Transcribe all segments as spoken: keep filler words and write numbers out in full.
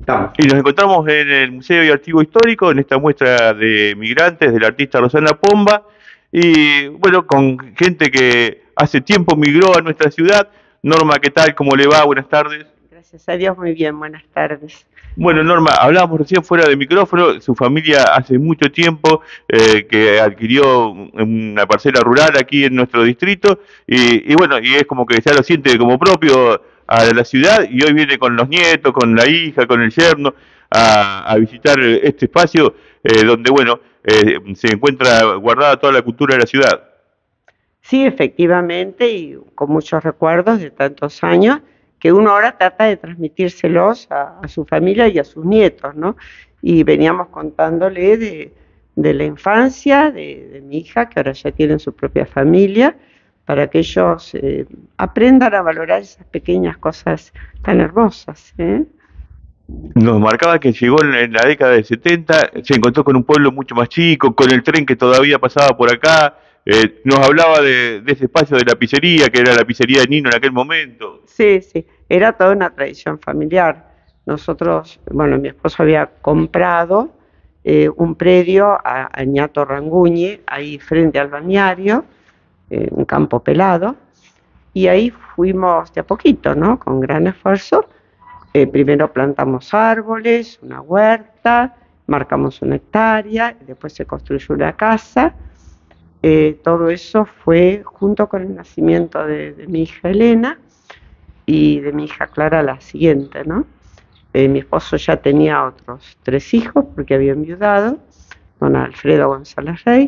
Estamos. Y nos encontramos en el Museo y Archivo Histórico, en esta muestra de migrantes del artista Rosana Pomba, y bueno, con gente que hace tiempo migró a nuestra ciudad. Norma, ¿qué tal? ¿Cómo le va? Buenas tardes. Gracias a Dios, muy bien. Buenas tardes. Bueno, Norma, hablábamos recién fuera de micrófono, su familia hace mucho tiempo eh, que adquirió una parcela rural aquí en nuestro distrito y, y bueno, y es como que ya lo siente como propio a la ciudad y hoy viene con los nietos, con la hija, con el yerno a, a visitar este espacio eh, donde, bueno, eh, se encuentra guardada toda la cultura de la ciudad. Sí, efectivamente, y con muchos recuerdos de tantos años, que uno ahora trata de transmitírselos a, a su familia y a sus nietos, ¿no? Y veníamos contándole de, de la infancia de, de mi hija, que ahora ya tienen su propia familia, para que ellos eh, aprendan a valorar esas pequeñas cosas tan hermosas, ¿eh? Nos marcaba que llegó en, en la década del setenta, se encontró con un pueblo mucho más chico, con el tren que todavía pasaba por acá, eh, nos hablaba de, de ese espacio de la pizzería, que era la pizzería de Nino en aquel momento. Sí, sí, era toda una tradición familiar. Nosotros, bueno, mi esposo había comprado eh, un predio a, a Ñato Ranguñi, ahí frente al balneario, eh, un campo pelado, y ahí fuimos de a poquito, ¿no? Con gran esfuerzo. Eh, primero plantamos árboles, una huerta, marcamos una hectárea, después se construyó una casa. Eh, todo eso fue junto con el nacimiento de, de mi hija Elena y de mi hija Clara la siguiente, ¿no? Eh, mi esposo ya tenía otros tres hijos porque había enviudado, don Alfredo González Rey,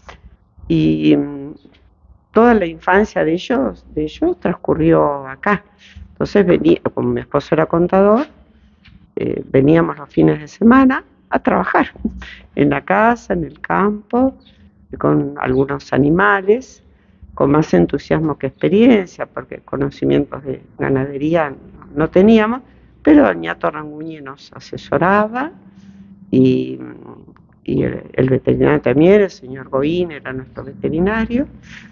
y mm, toda la infancia de ellos, de ellos transcurrió acá. Entonces venía, como mi esposo era contador, eh, veníamos los fines de semana a trabajar en la casa, en el campo, con algunos animales, con más entusiasmo que experiencia, porque conocimientos de ganadería no teníamos, pero el ñato Ranguñi nos asesoraba y, y el, el, veterinario también, el señor Goín era nuestro veterinario,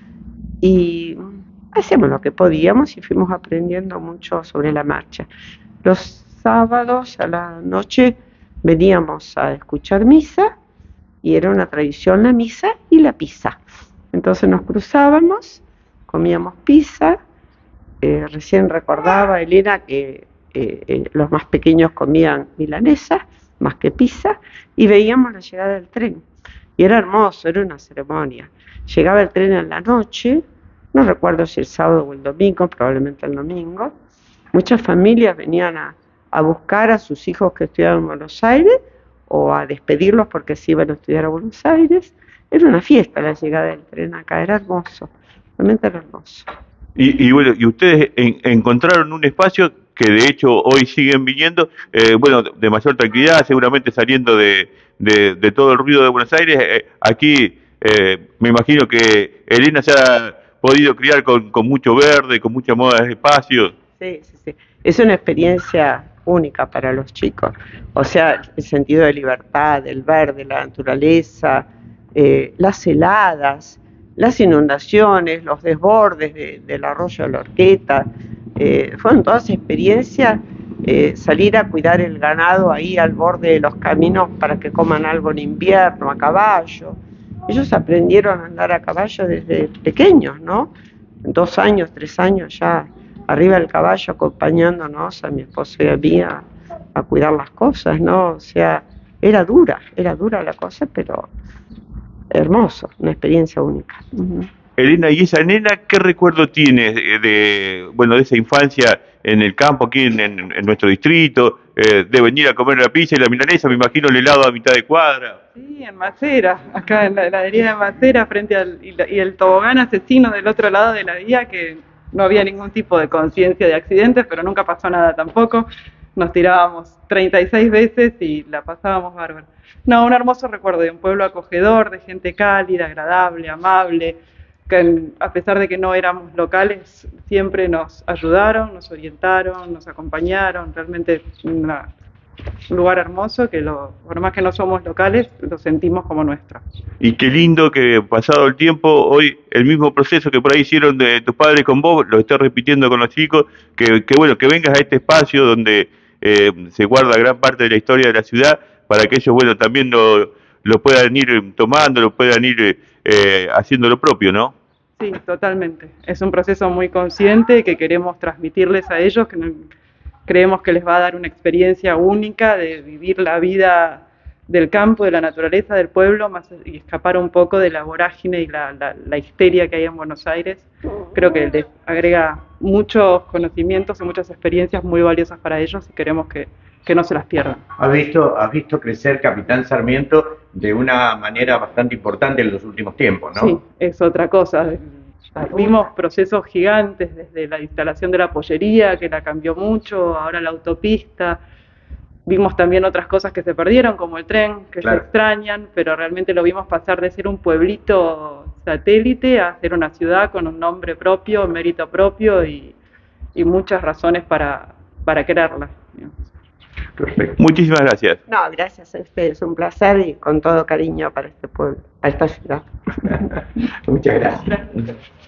y hacíamos lo que podíamos y fuimos aprendiendo mucho sobre la marcha. Los sábados a la noche veníamos a escuchar misa y era una tradición la misa y la pizza. Entonces nos cruzábamos, comíamos pizza, eh, recién recordaba Elena que eh, eh, los más pequeños comían milanesa más que pizza y veíamos la llegada del tren. Y era hermoso, era una ceremonia. Llegaba el tren en la noche, no recuerdo si el sábado o el domingo, probablemente el domingo. Muchas familias venían a, a buscar a sus hijos que estudiaban en Buenos Aires o a despedirlos porque se iban a estudiar a Buenos Aires. Era una fiesta la llegada del tren acá, era hermoso, realmente era hermoso. Y, y bueno, y ustedes en, encontraron un espacio que de hecho hoy siguen viniendo, eh, bueno, de mayor tranquilidad, seguramente saliendo de, de, de todo el ruido de Buenos Aires. Eh, aquí eh, me imagino que Elena se ha podido criar con, con mucho verde, con mucha moda de espacios. Sí, sí, sí. Es una experiencia única para los chicos. O sea, el sentido de libertad, del verde, la naturaleza, eh, las heladas, las inundaciones, los desbordes de, del arroyo de la Horqueta, eh, fueron todas experiencias, eh, salir a cuidar el ganado ahí al borde de los caminos para que coman algo en invierno, a caballo. Ellos aprendieron a andar a caballo desde pequeños, ¿no? Dos años, tres años ya arriba del caballo acompañándonos a mi esposo y a mí a, a cuidar las cosas, ¿no? O sea, era dura, era dura la cosa, pero hermoso, una experiencia única. Uh-huh. Elena, ¿y esa nena qué recuerdo tiene de, de, bueno, de esa infancia en el campo, aquí en, en, en nuestro distrito, eh, de venir a comer la pizza y la milanesa, me imagino el helado a mitad de cuadra? Sí, en Macera, acá en la heladería de Macera, frente al y, la, y el tobogán asesino del otro lado de la vía, que no había ningún tipo de conciencia de accidentes, pero nunca pasó nada tampoco. Nos tirábamos treinta y seis veces y la pasábamos bárbaro. No, un hermoso recuerdo de un pueblo acogedor, de gente cálida, agradable, amable, que a pesar de que no éramos locales, siempre nos ayudaron, nos orientaron, nos acompañaron. Realmente una, un lugar hermoso que, lo, por más que no somos locales, lo sentimos como nuestro. Y qué lindo que pasado el tiempo, hoy el mismo proceso que por ahí hicieron de tus padres con vos, lo estés repitiendo con los chicos, que, que bueno, que vengas a este espacio donde eh, se guarda gran parte de la historia de la ciudad para que ellos, bueno, también lo, lo puedan ir tomando, lo puedan ir eh, haciendo lo propio, ¿no? Sí, totalmente. Es un proceso muy consciente que queremos transmitirles a ellos, que no, creemos que les va a dar una experiencia única de vivir la vida del campo, de la naturaleza, del pueblo, más, y escapar un poco de la vorágine y la, la, la histeria que hay en Buenos Aires. Creo que les agrega muchos conocimientos y muchas experiencias muy valiosas para ellos y queremos que, que no se las pierdan. Has visto, has visto crecer Capitán Sarmiento de una manera bastante importante en los últimos tiempos, ¿no? Sí, es otra cosa. Vimos procesos gigantes desde la instalación de la pollería, que la cambió mucho, ahora la autopista. Vimos también otras cosas que se perdieron, como el tren, que Claro. se extrañan, pero realmente lo vimos pasar de ser un pueblito satélite a ser una ciudad con un nombre propio, mérito propio y, y muchas razones para, para quererla. Perfecto. Muchísimas gracias. No, gracias a ustedes, un placer y con todo cariño para este pueblo, a esta ciudad. Muchas gracias.